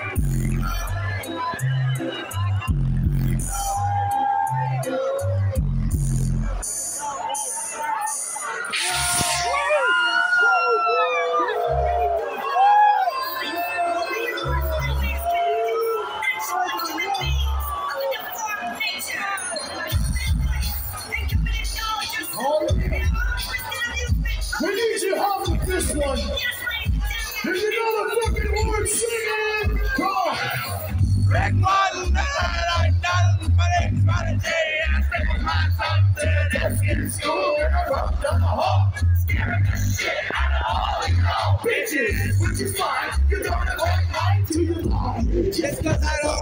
We need your help with this one. If you know the fucking words, sing it. Come on. Rick Martin, I done for the day. I spent my time to the desk in school. And I rubbed down the hall, scaring the shit out of all you know. Bitches, which is fine. You don't avoid mine to your mom. Just cause I don't